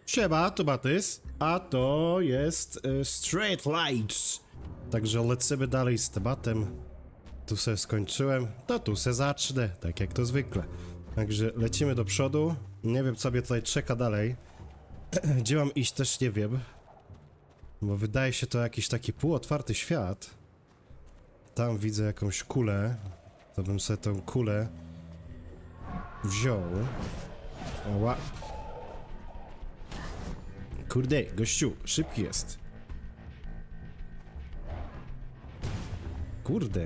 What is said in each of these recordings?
Siema, to Batys, a to jest Street Lights. Także lecimy dalej z tematem. Tu se skończyłem, to tu se zacznę, tak jak to zwykle. Także lecimy do przodu. Nie wiem, co mnie tutaj czeka dalej. Gdzie mam iść, też nie wiem. Bo wydaje się to jakiś taki półotwarty świat. Tam widzę jakąś kulę. To bym sobie tą kulę wziął. Oła. Kurde, gościu, szybki jest. Kurde.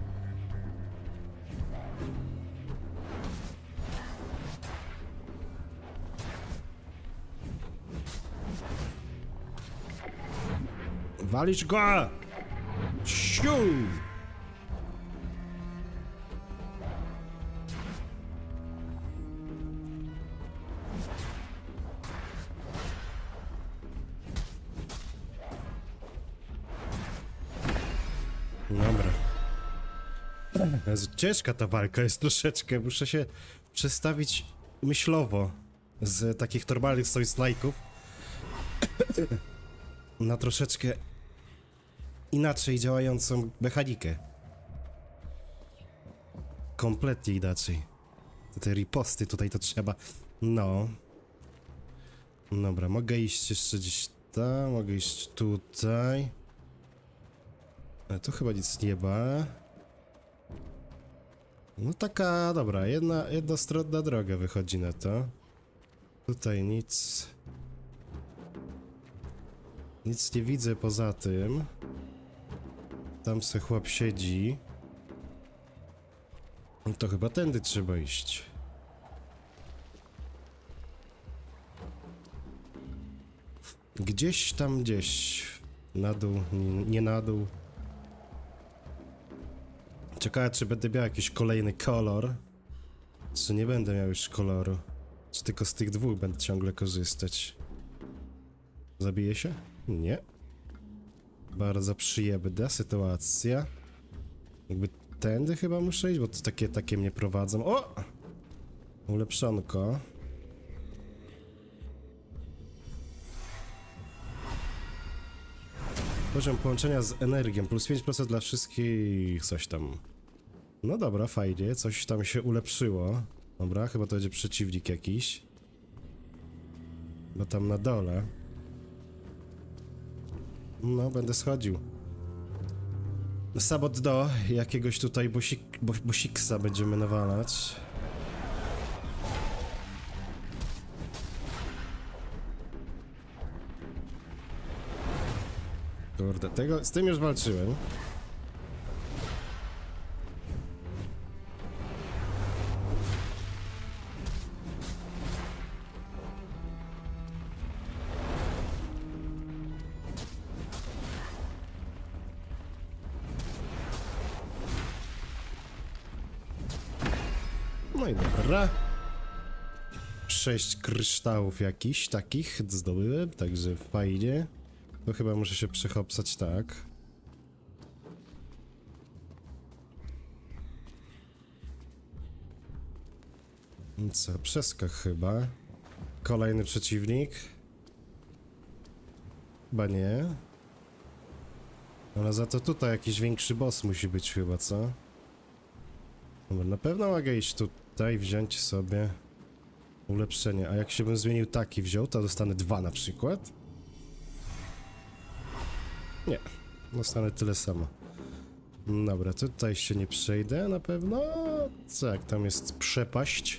Walić go! Siu! Dobra. Jezu, ciężka ta walka jest troszeczkę. Muszę się przestawić myślowo z takich normalnych Souls-like'ów na troszeczkę inaczej działającą mechanikę. Kompletnie inaczej. Te riposty tutaj to trzeba. No. Dobra, mogę iść jeszcze gdzieś tam, mogę iść tutaj. Ale tu chyba nic nie ma. No taka, dobra, jednostronna droga wychodzi na to. Tutaj nic. Nic nie widzę poza tym. Tam se chłop siedzi. No to chyba tędy trzeba iść. Gdzieś tam, gdzieś. Na dół, nie na dół. Ciekawe, czy będę miał jakiś kolejny kolor. Czy nie będę miał już koloru. Czy tylko z tych dwóch będę ciągle korzystać. Zabiję się? Nie. Bardzo przyjemna sytuacja. Jakby tędy chyba muszę iść, bo to takie mnie prowadzą. O! Ulepszonko. Poziom połączenia z energią, plus 5% dla wszystkich, coś tam. No dobra, fajnie, coś tam się ulepszyło. Dobra, chyba to będzie przeciwnik jakiś. Bo tam na dole. No, będę schodził. Sabot do jakiegoś tutaj bosiksa będziemy nawalać. Kurde, z tym już walczyłem. No i dobra. 6 kryształów jakichś takich zdobyłem, także fajnie. To chyba muszę się przechopsać tak. Co, przeskok chyba. Kolejny przeciwnik. Chyba nie. Ale za to tutaj jakiś większy boss musi być chyba, co? Dobra, na pewno mogę iść tutaj, wziąć sobie ulepszenie. A jak się bym zmienił taki wziął, to dostanę 2 na przykład. Nie, dostanę tyle samo. Dobra, tutaj się nie przejdę na pewno. Co, jak tam jest przepaść?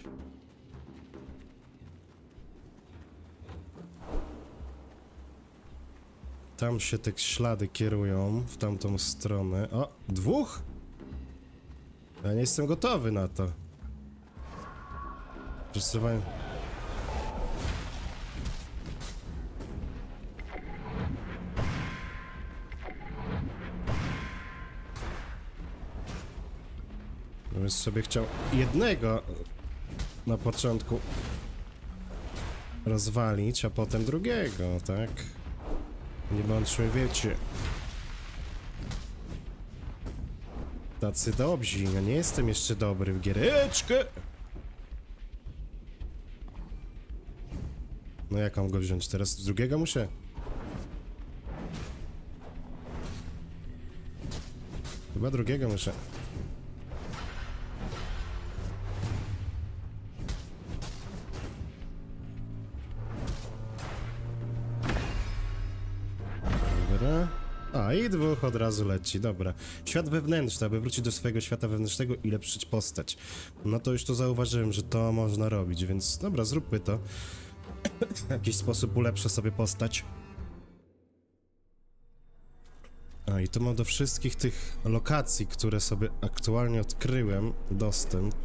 Tam się te ślady kierują w tamtą stronę. O, 2? Ja nie jestem gotowy na to. Przesuwałem. Bym sobie chciał jednego na początku rozwalić, a potem drugiego, tak? Nie bądźmy, wiecie, tacy dobrzy. Ja nie jestem jeszcze dobry w giereczkę. No jak mam go wziąć teraz? Z drugiego muszę? Chyba drugiego muszę. Dobra. A, i dwóch od razu leci, dobra. Świat wewnętrzny, aby wrócić do swojego świata wewnętrznego i lepszyć postać. No to już to zauważyłem, że to można robić, więc dobra, zróbmy to. W jakiś sposób ulepszę sobie postać. A i to mam do wszystkich tych lokacji, które sobie aktualnie odkryłem, dostęp.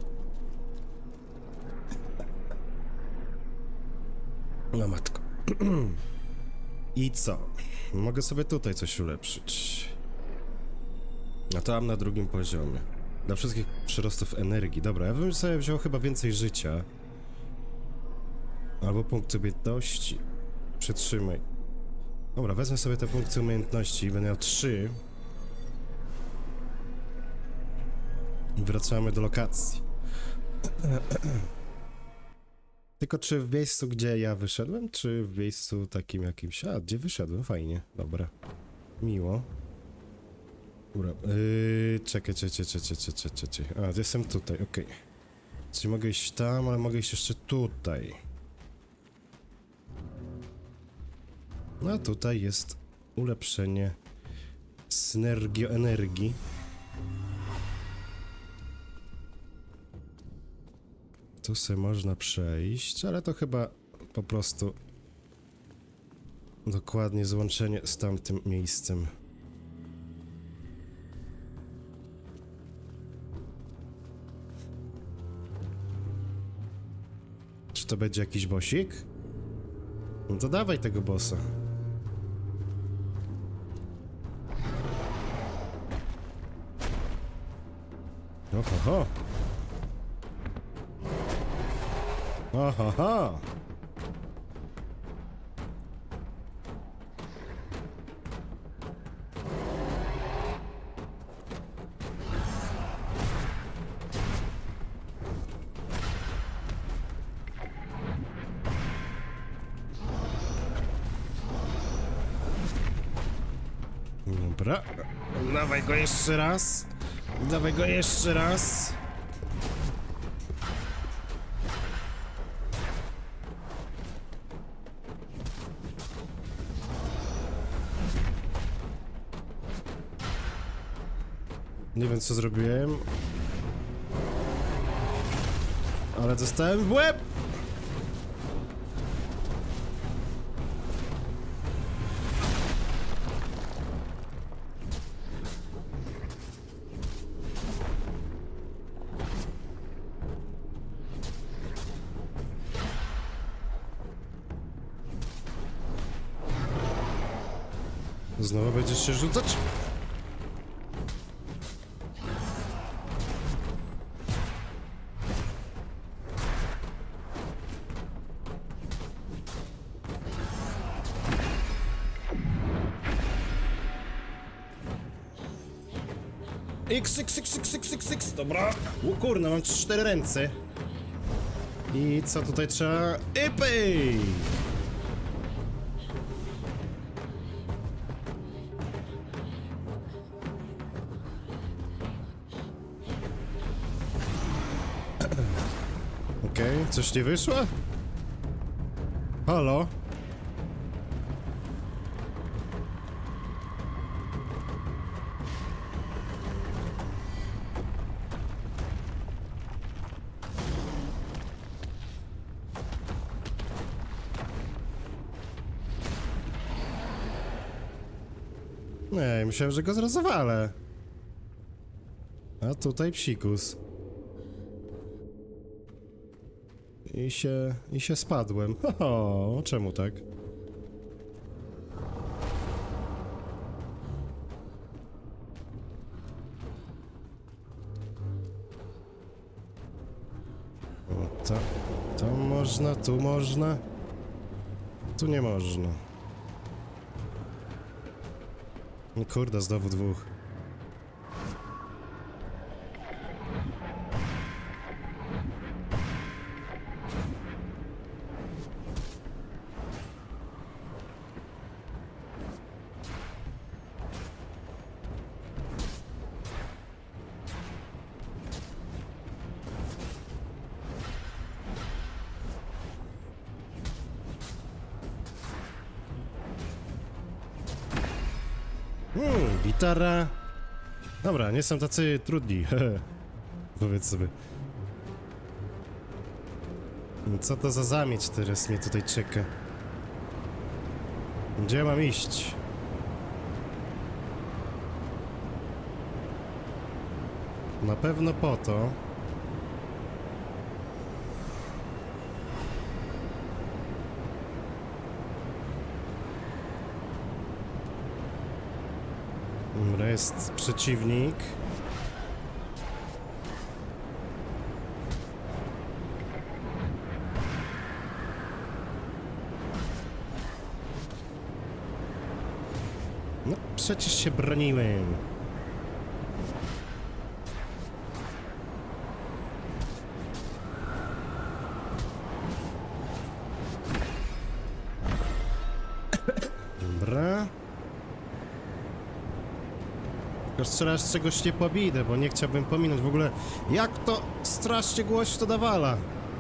No matko. I co? Mogę sobie tutaj coś ulepszyć. A to mam na drugim poziomie. Dla wszystkich przyrostów energii. Dobra, ja bym sobie wziął chyba więcej życia. Albo punkty umiejętności. Przytrzymaj. Dobra, wezmę sobie te punkty umiejętności i będę miał 3. I wracamy do lokacji. Tylko czy w miejscu, gdzie ja wyszedłem, czy w miejscu takim jakimś... A, gdzie wyszedłem? Fajnie, dobra. Miło. Dobra, czekaj. A, jestem tutaj, okej. Czyli mogę iść tam, ale mogę iść jeszcze tutaj. No a tutaj jest ulepszenie synergioenergii. Tu sobie można przejść, ale to chyba po prostu dokładnie złączenie z tamtym miejscem. Czy to będzie jakiś bossik? No to dawaj tego bossa. Ohoho. Ohoho. Dobra. Dawaj go jeszcze raz. Dawaj go jeszcze raz. Nie wiem co zrobiłem, ale dostałem w łeb! Znowu będziesz się rzucać? X, dobra. O kurna, mam 4 ręce. I co tutaj trzeba? Ipy! Okej, coś nie wyszło? Halo? Nie, myślałem, że go zrozwalę. A tutaj psikus. I się spadłem. O, czemu tak? O, to można, tu można. Tu nie można. Kurde, znowu dwóch. Gitara. Dobra, nie są tacy trudni. Powiedz sobie. Co to za zamieć teraz mnie tutaj czeka? Gdzie mam iść? Na pewno po to. Dobra, jest przeciwnik. No, przecież się broniłem. Dobra. Tylko strzelasz z czegoś nie pobidę, bo nie chciałbym pominąć w ogóle, jak to strasznie głośno nawala.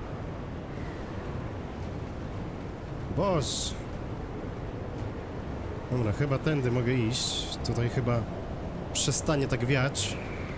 Boż. Dobra, chyba tędy mogę iść. Tutaj chyba przestanie tak wiać.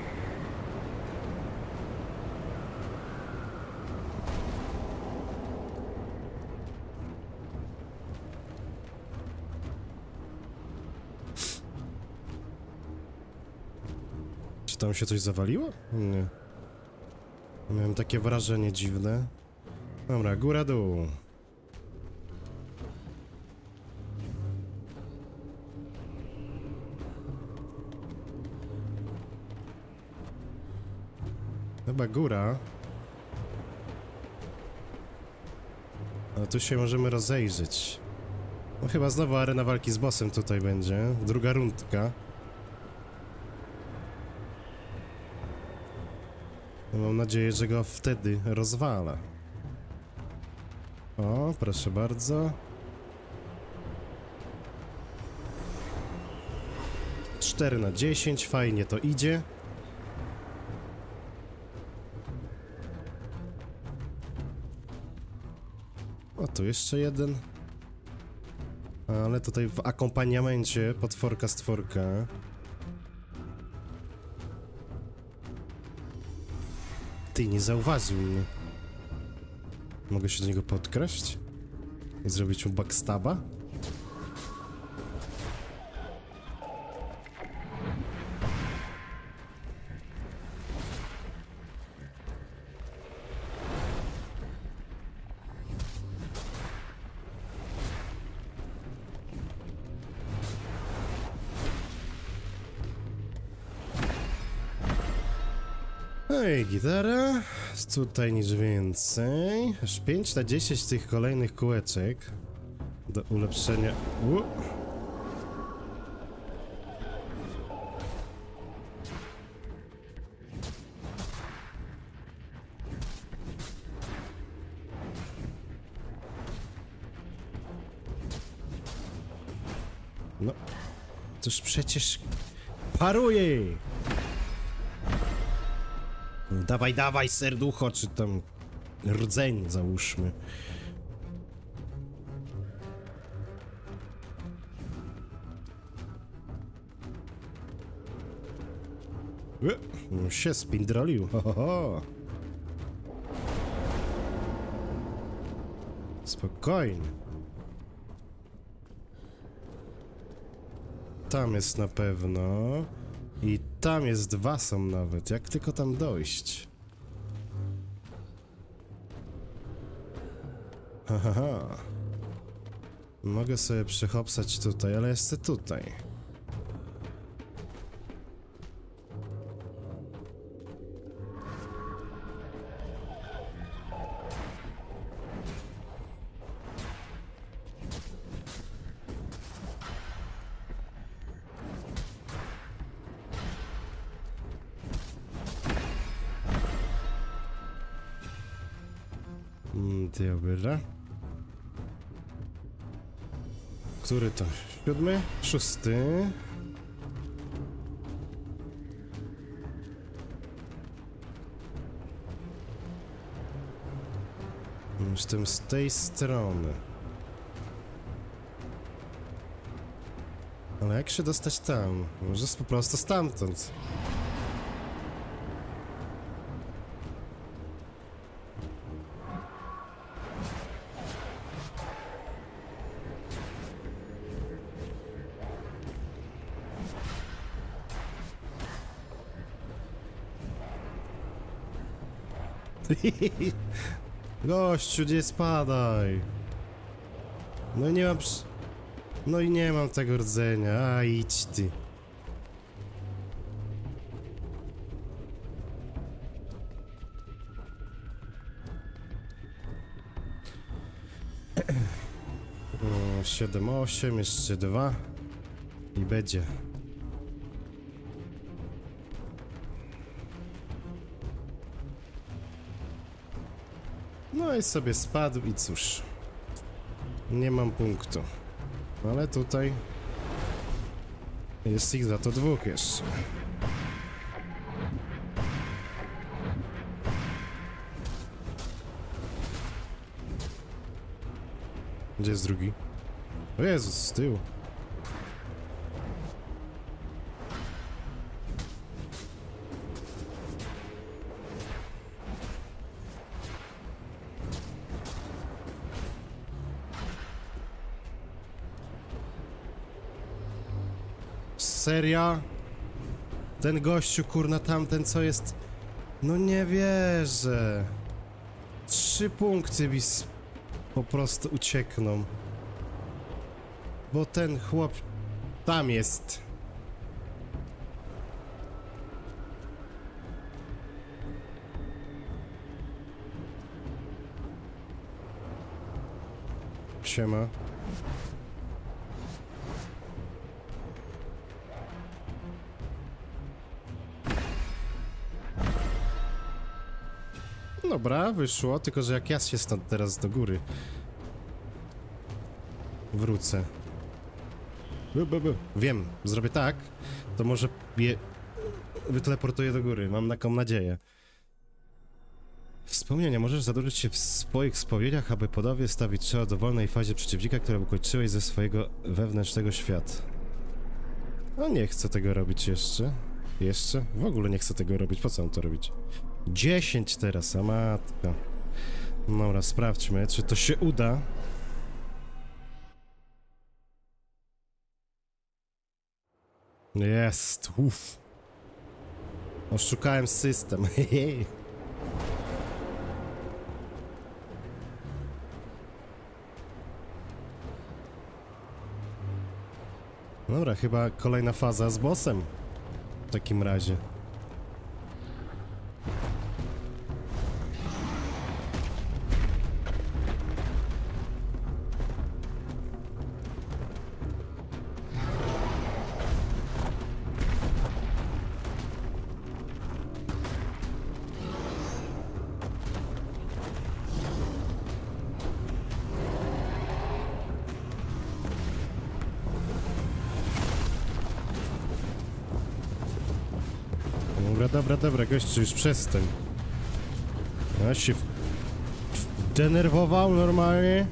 Czy tam się coś zawaliło? Nie. Miałem takie wrażenie dziwne. Dobra, góra, dół. Chyba góra. Ale tu się możemy rozejrzeć. No chyba znowu arena walki z bossem tutaj będzie. Druga rundka. Mam nadzieję, że go wtedy rozwala. O, proszę bardzo. 4/10, fajnie to idzie. O, tu jeszcze jeden. Ale tutaj w akompaniamencie potworka stworka. Ty, nie zauważył mnie. Mogę się do niego podkraść? I zrobić mu backstaba? Ej, gitara. Tutaj nic więcej. Aż 5/10 tych kolejnych kółeczek. Do ulepszenia. No. Toż przecież paruje. Dawaj, dawaj, serducho, czy tam rdzeń, załóżmy. Się spindrolił, ho, ho, ho. Spokojnie. Tam jest na pewno. I tam jest 2 są nawet. Jak tylko tam dojść? Hahaha. Mogę sobie przechopsać tutaj, ale jestem tutaj. Dobra. Który to? 7? 6? Jestem z tej strony. Ale jak się dostać tam? Może po prostu stamtąd. Gościu, nie spadaj. No i nie mam... No i nie mam tego rdzenia, a idź ty. O, 7, 8, jeszcze 2 i będzie. No i sobie spadł i cóż. Nie mam punktu. Ale tutaj jest ich za to 2 jeszcze. Gdzie jest drugi? O Jezus, z tyłu. Serio? Ten gościu, kurna, tamten, co jest... No nie wierzę. 3 punkty mi po prostu uciekną. Bo ten chłop tam jest. Siema. Dobra, wyszło, tylko że jak ja się stąd teraz do góry wrócę. Wiem, zrobię tak, to może je wyteleportuję do góry, mam taką nadzieję. Wspomnienia, możesz zadłużyć się w swoich spowiedziach, aby podobnie stawić czoła dowolnej fazie przeciwnika, którą ukończyłeś ze swojego wewnętrznego świata. No nie chcę tego robić jeszcze. Jeszcze? W ogóle nie chcę tego robić, po co mam to robić? 10 teraz, a matka. Dobra, sprawdźmy, czy to się uda. Jest, uff. Oszukałem system, hehe. Dobra, chyba kolejna faza z bossem. W takim razie. Dobra, gościu, już przestań. Ja się denerwował normalnie.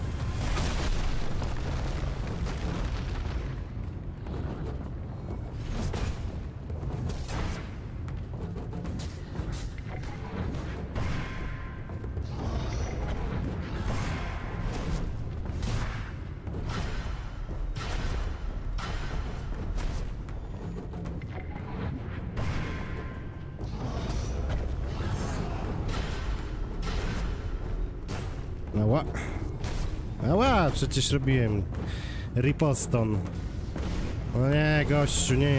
Ała. Ała, przecież robiłem riposton. O nie, gościu, nie.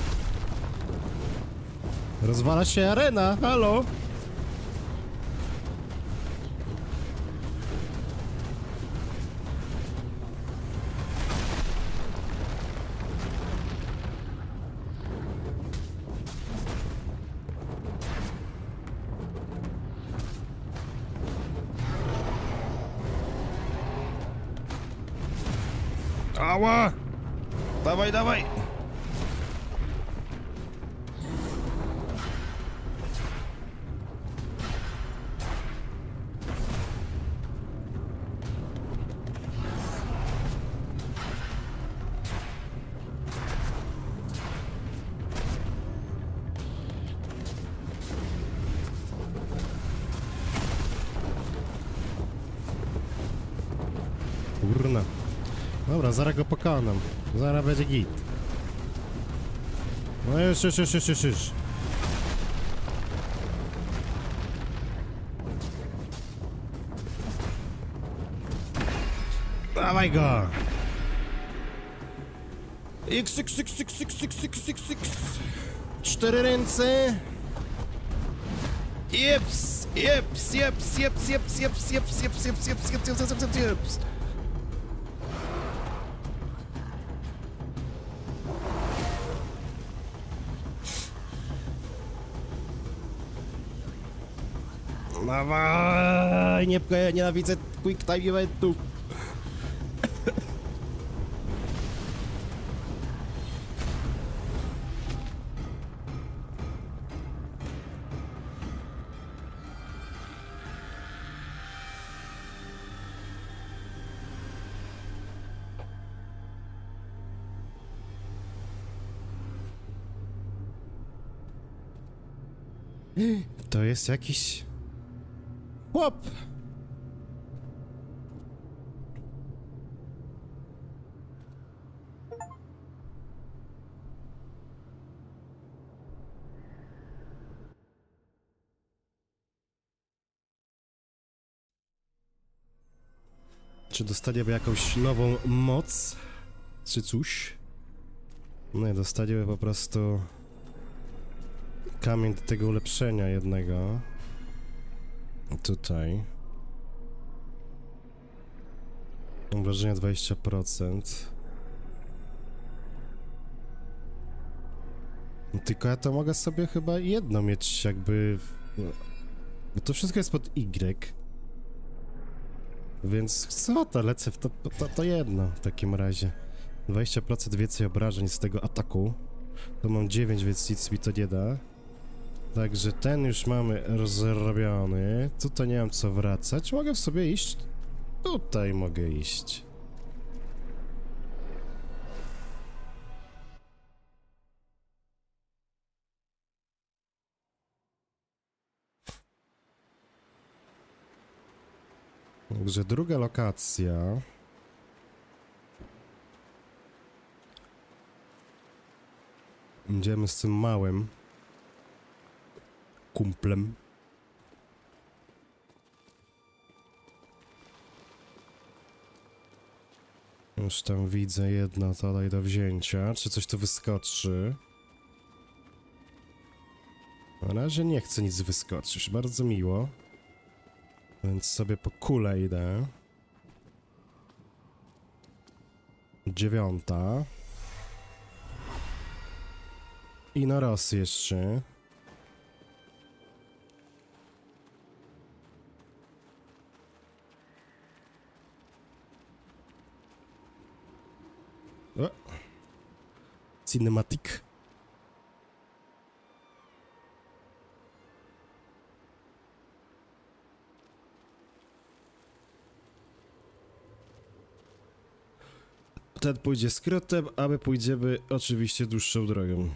Rozwala się arena, halo? Ała! Dawaj, dawaj! Kurna. Dobra, zaraz go pokonam. Zaraz będzie git. No już. Dawaj go! X. 4 ręce. Jeps. Dawaj, nie pchaj, ja nienawidzę quick time eventów. To jest jakiś chłop. Czy dostaniemy jakąś nową moc? Czy coś? Nie, dostaniemy po prostu kamień do tego ulepszenia jednego. Tutaj. Obrażenia 20%. No, tylko ja to mogę sobie chyba jedno mieć jakby... Bo to wszystko jest pod Y. Więc co to, lecę w to jedno w takim razie. 20% więcej obrażeń z tego ataku. To mam 9, więc nic mi to nie da. Także ten już mamy rozrobiony. Tutaj nie mam co wracać. Mogę sobie iść? Tutaj mogę iść. Także druga lokacja. Idziemy z tym małym kumplem. Już tam widzę jedno tutaj do wzięcia. Czy coś tu wyskoczy? Na razie nie chcę nic wyskoczyć. Bardzo miło. Więc sobie po kulę idę. 9. I na raz jeszcze. O. Cinematic. Ten pójdzie skrótem, a my pójdziemy oczywiście dłuższą drogą.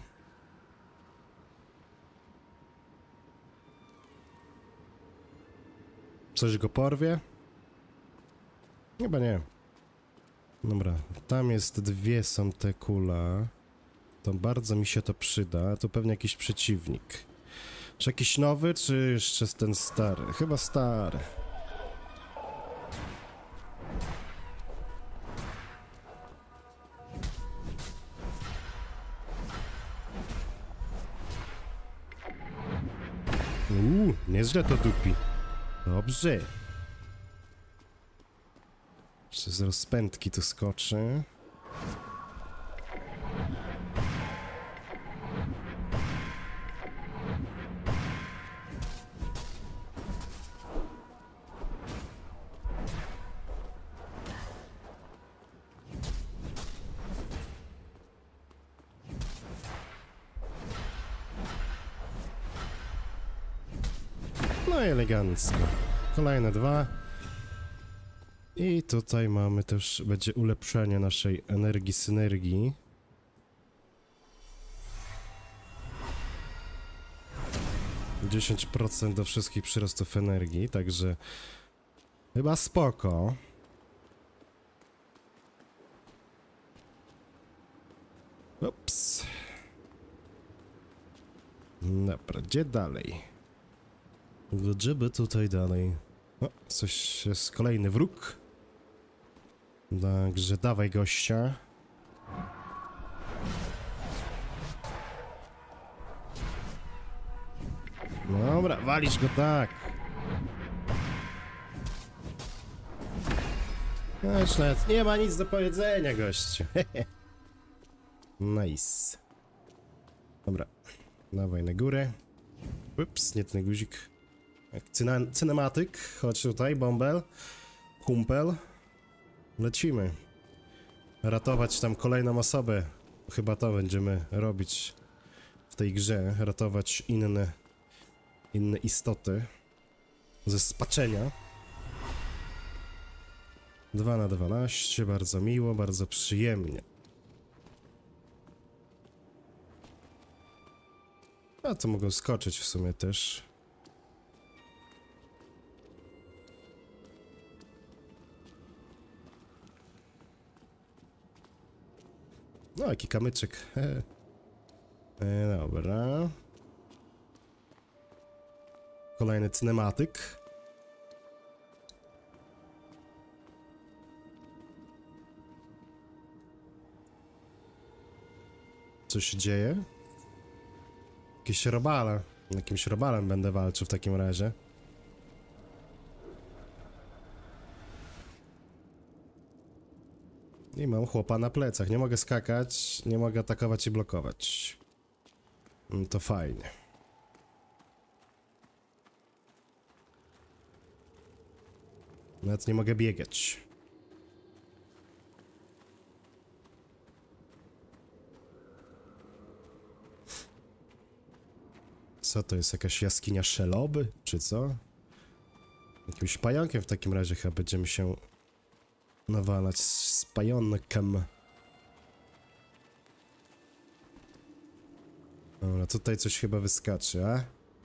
Coś go porwie? Chyba nie. Dobra, tam jest dwie są te kule. To bardzo mi się to przyda. To pewnie jakiś przeciwnik. Czy jakiś nowy, czy jeszcze ten stary? Chyba stary. Nieźle to dupi. Dobrze. Jeszcze z rozpędki tu skoczy. No i elegancko. Kolejne 2. I tutaj mamy też, będzie ulepszenie naszej energii, synergii. %10 do wszystkich przyrostów energii, także chyba spoko. Ups. Dobra, gdzie dalej? Gdzie by tutaj dalej? O, coś jest, kolejny wróg. Także dawaj gościa. Dobra, walisz go tak. No już nawet nie ma nic do powiedzenia, gościu. Nice. Dobra, dawaj na górę. Ups, nie ten guzik. Cinematyk, chodź tutaj, bąbel. Kumpel. Lecimy. Ratować tam kolejną osobę. Chyba to będziemy robić w tej grze. Ratować inne istoty ze spaczenia. 2 na 12, bardzo miło, bardzo przyjemnie. A to mogą skoczyć w sumie też. No, jaki kamyczek. Dobra. Kolejny cinematyk. Co się dzieje? Jakieś robale. Jakimś robalem będę walczył w takim razie. I mam chłopa na plecach. Nie mogę skakać, nie mogę atakować i blokować. To fajnie. Nawet nie mogę biegać. Co to jest? Jakaś jaskinia Szeloby? Czy co? Jakimś pająkiem w takim razie chyba będziemy się nawalać z pająkiem. Dobra, tutaj coś chyba wyskaczy, a?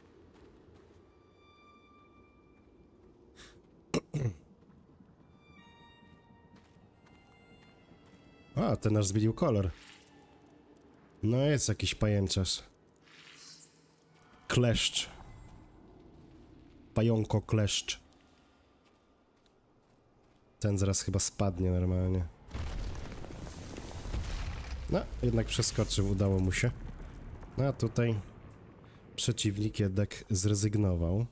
A, ten aż zmienił kolor. No jest jakiś pajęczarz. Kleszcz. Pająko kleszcz. Ten zaraz chyba spadnie normalnie. No, jednak przeskoczył, udało mu się. No a tutaj przeciwnik jednak zrezygnował.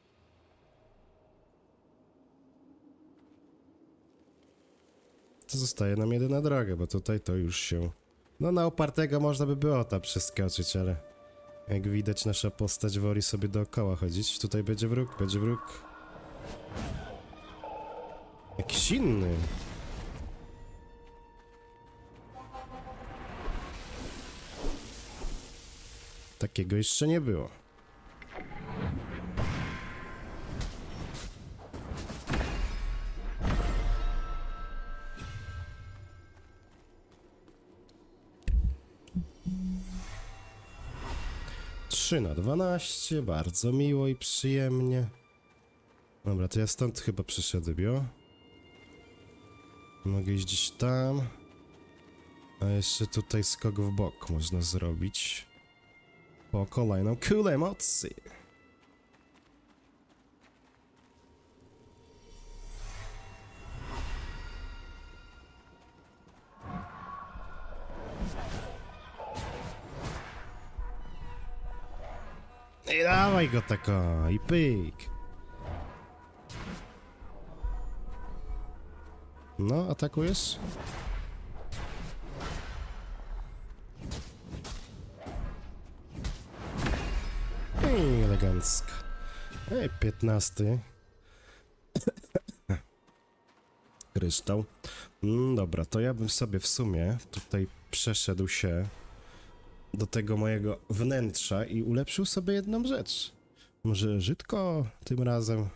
To zostaje nam jedyna droga, bo tutaj to już się... No na opartego można by było tam przeskoczyć, ale... Jak widać, nasza postać woli sobie dookoła chodzić. Tutaj będzie wróg, będzie wróg. Jakiś inny. Takiego jeszcze nie było. Trzy na 12, bardzo miło i przyjemnie. Dobra, to ja stąd chyba przyszedłem. Mogę iść gdzieś tam. A jeszcze tutaj skok w bok można zrobić. Po kolejną kulę emocji. I dawaj go tako, i pyk. No, atakujesz? I elegancko. 15. Kryształ. Dobra, to ja bym sobie w sumie tutaj przeszedł się do tego mojego wnętrza i ulepszył sobie jedną rzecz. Może żytko tym razem?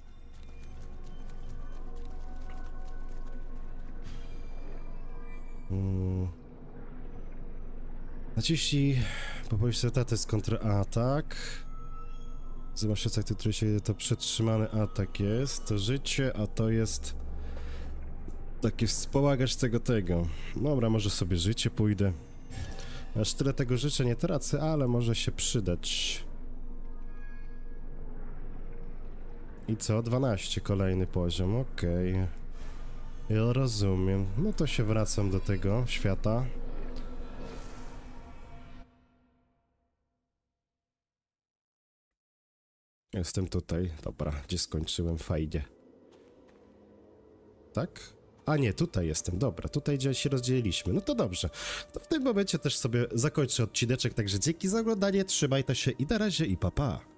Naciśnij popowiedz to jest kontratak. Zobaczcie, jak tutaj się to przetrzymany atak jest. To życie, a to jest takie wspomagać tego. Dobra, może sobie życie pójdę. Aż tyle tego życzę nie tracę, ale może się przydać. I co? 12 kolejny poziom, okej. Ja rozumiem. No to się wracam do tego świata. Jestem tutaj. Dobra, gdzie skończyłem? Fajnie. Tak? A nie, tutaj jestem. Dobra, tutaj gdzie się rozdzieliliśmy. No to dobrze. To w tym momencie też sobie zakończę odcineczek, także dzięki za oglądanie, trzymajcie się i na razie i pa pa.